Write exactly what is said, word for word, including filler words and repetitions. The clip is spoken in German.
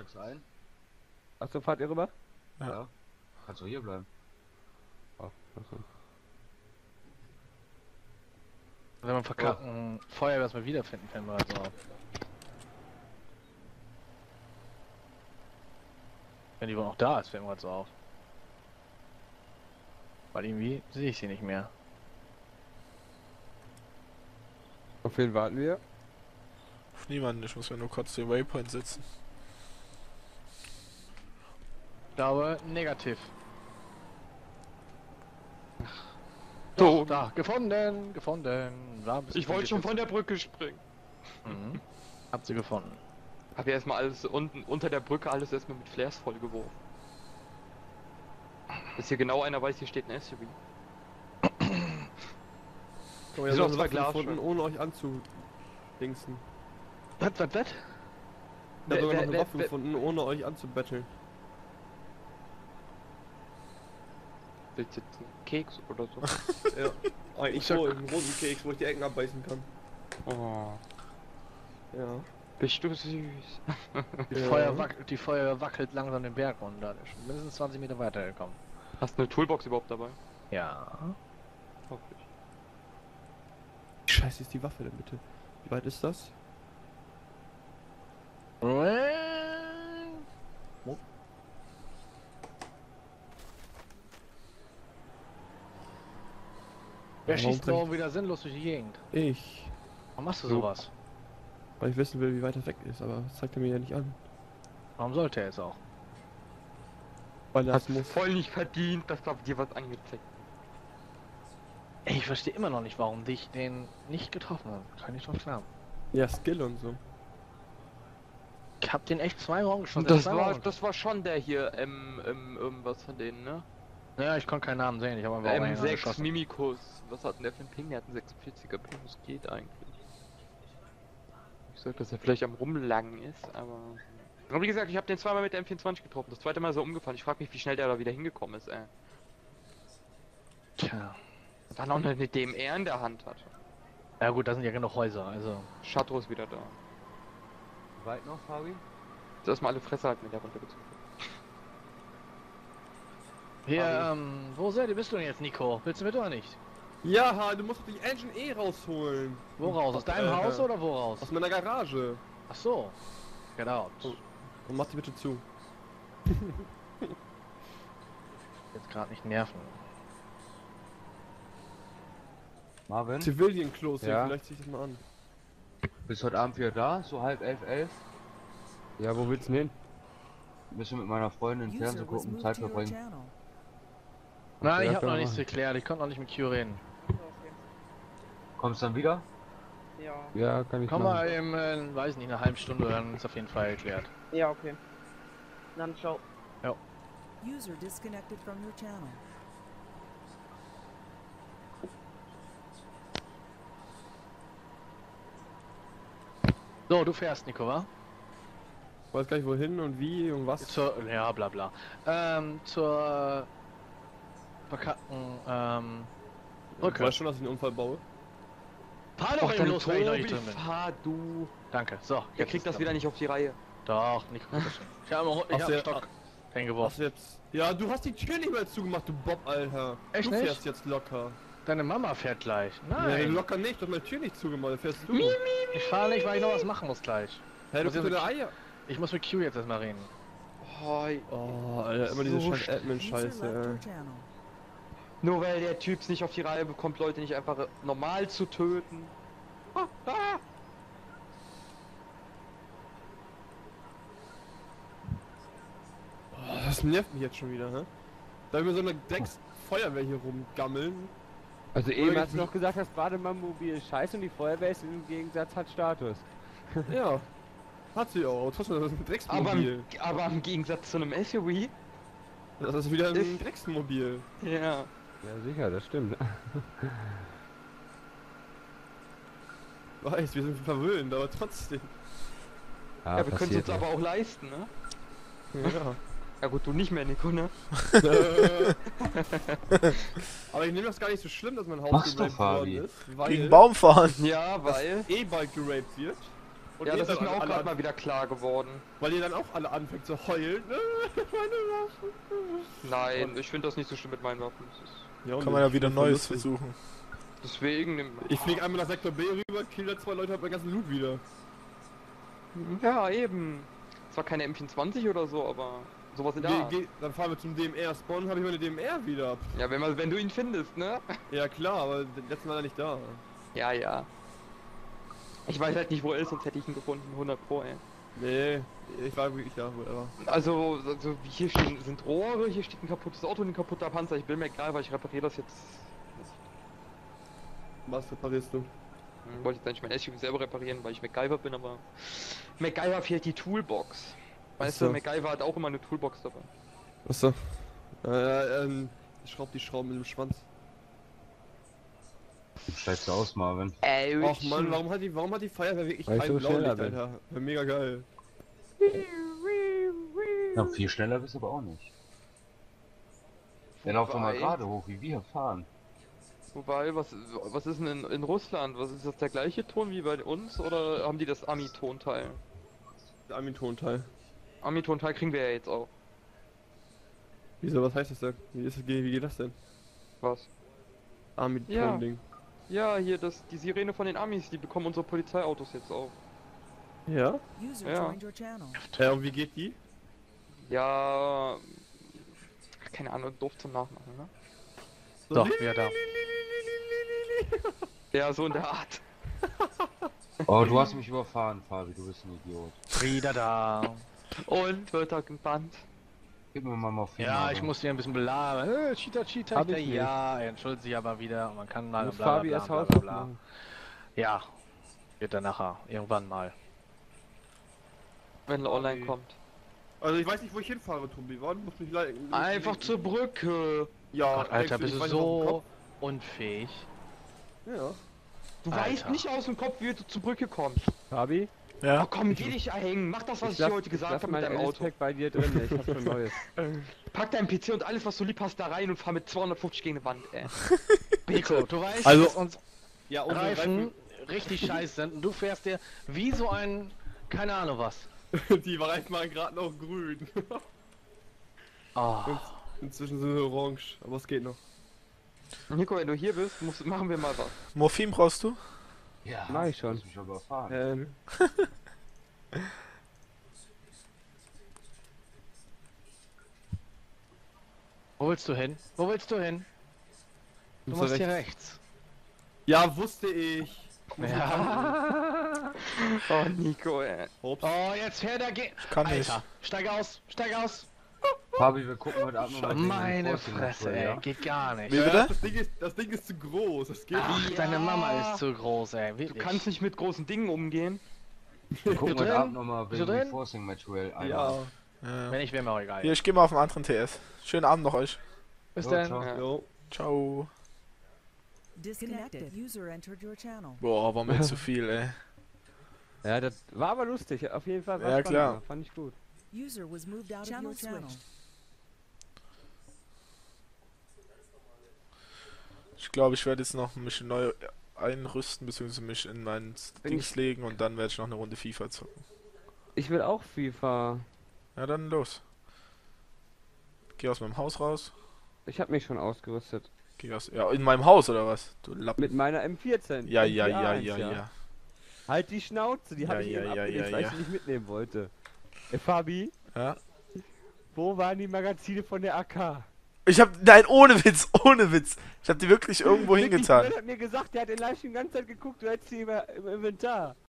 Steigst du ein? Achso, fahrt ihr rüber? Ja. ja. Kannst du hier bleiben. Oh, achso. Wenn man verkacken oh. Feuer erstmal wiederfinden, fällt mir halt so auf. Wenn die wohl noch da ist, fällt mir halt so auf. Weil irgendwie sehe ich sie nicht mehr. Auf wen warten wir? Auf niemanden, ich muss mir nur kurz den Waypoint setzen. Ich glaube, negativ. So, Doch, da, gefunden, gefunden. War ein bisschen Ich wollte schon von der Brücke springen. Mhm. Habt sie gefunden. Hab ja erstmal alles unten unter der Brücke alles erstmal mit Flares vollgeworfen. Dass hier genau einer weiß, hier steht ein S U V. Guck mal, ihr habt Waffen gefunden, ohne euch anzudingsen. Was, was, was? Ich hab sogar noch eine Waffe gefunden, ohne euch anzubetteln. Willst du jetzt einen Keks oder so? Ja, eigentlich so, einen roten Keks, wo ich die Ecken abbeißen kann. Oh. Ja. Bist du süß. Die, Ja. Feuer wackelt, die Feuer wackelt langsam den Berg runter. Ist schon mindestens zwanzig Meter weitergekommen. Hast du eine Toolbox überhaupt dabei? Ja. Hoffentlich. Wie scheiße ist die Waffe denn bitte? Wie weit ist das? Wer Warum schießt bringt- morgen wieder sinnlos durch die Gegend? Ich. Warum machst du So. sowas? Weil ich wissen will, wie weit er weg ist, aber das zeigt er mir ja nicht an. Warum sollte er jetzt auch? Weil das Hast du muss. voll nicht verdient, dass da dir was angezeigt. Ey, ich verstehe immer noch nicht, warum dich den nicht getroffen hat. Kann ich drauf klar. Ja, Skill und so. Ich hab den echt zwei Morgen geschossen. Das zwei war, Morgen. das war schon der hier, ähm, ähm, irgendwas von denen, ne? Ja, ich konnte keinen Namen sehen. Ich habe einfach M einen sechs geschossen. Mimikus. Was hat denn der für einen Ping? Der hat einen sechsundvierziger Ping, das geht eigentlich. Ich sag, dass er vielleicht am Rumlangen ist, aber... Aber wie gesagt, ich habe den zweimal mit der M vierundzwanzig getroffen. Das zweite Mal so umgefallen. Ich frage mich, wie schnell der da wieder hingekommen ist, ey. Tja. Dann auch noch eine D M R in der Hand hatte. Ja gut, da sind ja genug Häuser, also. Chateau ist wieder da. Weit noch, Fabi? Jetzt erstmal alle Fresse halten, wenn der runtergezogen wird. Hier, Fabi. ähm, wo seid ihr? Bist du denn jetzt, Nico? Willst du mit oder nicht? Ja, du musst die Engine eh rausholen. Wo raus? Aus deinem Äh, Haus oder wo raus? Aus meiner Garage. Ach so. Get out. Und mach die bitte zu. Jetzt gerade nicht nerven. Marvin, Civilian Close, Ja? vielleicht zieh ich das mal an. bist du heute Abend wieder da? So halb elf, elf? Ja, wo willst du denn hin? Ein bisschen mit meiner Freundin Fernsehen gucken, Zeit verbringen. Nein, ich ja, hab können noch wir nichts machen. geklärt. Ich konnte noch nicht mit Q reden. Kommst du dann wieder? Ja. Ja, kann ich Komm machen. mal im, äh, weiß nicht, eine halbe Stunde, dann ist auf jeden Fall geklärt. Ja, okay. Dann ciao. User disconnected from your channel. So, du fährst, Nico, wa? Ich weiß gar nicht wohin und wie und was. Zur, ja, bla bla. Ähm, zur verkackten, ähm, Ich Brücke. weiß schon, dass ich einen Unfall baue. Fahr doch Och, eben dann los, wenn ich noch nicht Tobi, drin bin. fahr du. Danke, so. Der jetzt kriegt ist das es wieder nicht auf die Reihe. Doch, Nico, bitteschön. Ich hab immer, ich Ach, hab der- einen Stock Was hingeworfen. jetzt? Ja, du hast die Tür nicht mehr zugemacht, du Bob, Alter. Echt du nicht? fährst jetzt locker. Deine Mama fährt gleich. Nein, Nein, locker nicht, du hast meine Tür nicht zugemacht, fährst du. ich fahr nicht, weil ich noch was machen muss gleich. Hey, du Muss bist ich- mit der Eier. Ich muss mit Q jetzt erstmal reden. Oh, Oh, Alter, immer diese So scheiß User Admin-Scheiße, left your ey. channel. nur weil der Typs nicht auf die Reihe bekommt, Leute nicht einfach normal zu töten. Ah, ah. Oh, das nervt mich jetzt schon wieder, hä? Da wir so eine Drecks-Feuerwehr hier rumgammeln. Also eben Oder hast du wie- noch gesagt, das Bademannmobil ist scheiße und die Feuerwehr ist im Gegensatz hat Status. Ja. Hat sie auch, trotzdem, das ist ein Aber, Drecksmobil. im, aber im Gegensatz zu einem S U V. Das ist wieder ein ist- Drecksmobil. Ja. Ja sicher, das stimmt. Weiß, wir sind verwöhnt, aber trotzdem. Ja, wir können es uns aber auch leisten, ne? Ja. Ja gut, du nicht mehr, Nico, ne? Aber ich nehme das gar nicht so schlimm, dass mein Haus Mach's doch, geraped worden Fabi. ist, weil Gegen Baum fahren. Ja, weil... eh bald geraped wird. Und Ja, ihr das dann ist mir alle- auch alle gerade an- mal wieder klar geworden. Weil ihr dann auch alle anfängt zu heulen. Meine Waffen. Nein, ich finde das nicht so schlimm mit meinen Waffen. Das ist Ja, Kann man ja wieder das war Neues lustig. versuchen. deswegen. nimm- Ich flieg einmal nach Sektor B rüber, kill da zwei Leute, hab meinen ganzen Loot wieder. Ja, eben. Zwar keine M vierundzwanzig oder so, aber sowas in der Geh, Art. geh, dann fahren wir zum D M R Spawn, habe ich meine D M R wieder. Ja, wenn, man, wenn du ihn findest, ne? Ja klar, aber letztes Mal war er nicht da. Ja, ja. Ich weiß halt nicht, wo er ist, sonst hätte ich ihn gefunden, hundert Pro, ey. Nee, ich war wirklich, ja, whatever. Also, also hier stehen, sind Rohre, hier steht ein kaputtes Auto und ein kaputter Panzer. Ich bin mir egal, weil ich repariere das jetzt. Was reparierst du? Ich wollte jetzt eigentlich mein S U V selber reparieren, weil ich MacGyver bin, aber MacGyver fehlt die Toolbox. Weißt Ach so. du, MacGyver hat auch immer eine Toolbox dabei. Achso. Äh, ähm, ich schraub die Schrauben mit dem Schwanz. Steigst du aus, Marvin? Ey, Och man, warum hat die, warum hat die Feuerwehr wirklich Weil ich kein so schneller Blaulicht, bin. Alter? Wär mega geil. Ja, viel schneller bist du aber auch nicht. Der lauft doch mal Wobei- gerade hoch, wie wir fahren. Wobei, was, was ist denn in, in Russland? Was ist das der gleiche Ton wie bei uns oder haben die das Ami-Tonteil? Der Armin-Tonteil. Ami-Tonteil kriegen wir ja jetzt auch. Wieso, was heißt das denn? Wie, ist, wie geht das denn? Was? Armin-Ton-Ding. Ja, hier das, die Sirene von den Amis, die bekommen unsere Polizeiautos jetzt auch. Ja? User Ja. joined your channel. Ja, und wie geht die? Ja, keine Ahnung, doof zum Nachmachen, ne? Doch, ja da. Ja, so in der Art. Oh, du hast mich überfahren, Fabi, du bist ein Idiot. Wieder da. Und wird er gebannt. Gib mir mal mal viel. Ja, Marvin. ich muss dir ein bisschen belabern. Äh, Cheater, Cheater. Hab Ich ich da, nicht. ja, er entschuldigt sich aber wieder. Man kann mal Muss bla bla Fabi bla erst bla Haus bla bla. aufmachen. Ja, wird dann nachher. Irgendwann mal. Wenn er online Okay. kommt. Also ich weiß nicht, wo ich hinfahre, Tobi. Warte, muss mich leiten. Einfach zur Brücke. Ja, Gott, Alter, denkst bist du ich weiß nicht, auf den so Kopf? unfähig. Ja. Du Alter. weißt nicht aus dem Kopf, wie du zur Brücke kommst. Fabi, Oh Ja? komm, geh dich erhängen. Mach das, was ich, lass- dir heute gesagt lass habe mit mein deinem Auto. L S-Pack bei dir drin, ich hab schon neues. Pack deinen P C und alles, was du lieb hast, da rein und fahr mit zweihundertfünfzig gegen eine Wand, ey. Pico, du weißt, Also- dass uns Ja, unsere Reifen richtig scheiße sind und du fährst dir wie so ein, keine Ahnung was. Reifen, die Reifen waren gerade noch grün. Oh. Inzwischen sind sie orange, aber es geht noch. Nico, wenn du hier bist, musst, machen wir mal was. Morphin brauchst du? Ja, Mach ich schon. Du hast mich überfahren. Ähm, Wo willst du hin? Wo willst du hin? Du Musst musst du hier rechts. ja, wusste ich. Ja. Oh, Nico, ey. Ups. Oh, jetzt fährt er geht. Kann nicht. Alter, steig aus, steig aus. Fabi, wir gucken heute Abend nochmal. Meine Fresse, ey, geht gar nicht. Wie Ja, bitte? das, Ding ist, das Ding ist zu groß, das geht Ach, nicht. deine Mama ist zu groß, ey, Du wirklich. kannst nicht mit großen Dingen umgehen. Wir gucken drin? heute Abend nochmal Bist du wegen drin? Forcing Match Duel. Ja. Ja. Wenn nicht, wäre mir auch egal. Hier, ich gehe mal auf einen anderen T S. Schönen Abend noch euch. Bis So, dann. ciao. Ja. Jo. Ciao. Disconnected. User entered your channel. Boah, war mir zu viel, ey. Ja, das war aber lustig, auf jeden Fall. War Ja, spannend, klar. Fand ich gut. User was moved out Channel of your channel. switched. Ich glaube, ich werde jetzt noch mich neu einrüsten, beziehungsweise mich in mein Dings legen und dann werde ich noch eine Runde FIFA zocken. Ich will auch FIFA. Ja, dann los. Geh aus meinem Haus raus. Ich habe mich schon ausgerüstet. Geh aus. Ja, in meinem Haus oder was? Du Lappen. Mit meiner M vierzehn. Ja, ja, M ja, vier ja, eins, ja. Halt die Schnauze, die Ja, habe ich ja, eben ja, abgelegt, ja, weil ja. ich sie nicht mitnehmen wollte. Ey, Fabi, Ja. wo waren die Magazine von der A K? Ich hab. Nein, ohne Witz, ohne Witz. Ich hab die wirklich irgendwo Wirklich, hingetan. Fred hat mir gesagt, der hat in Livestream die ganze Zeit geguckt, du hättest sie immer im Inventar.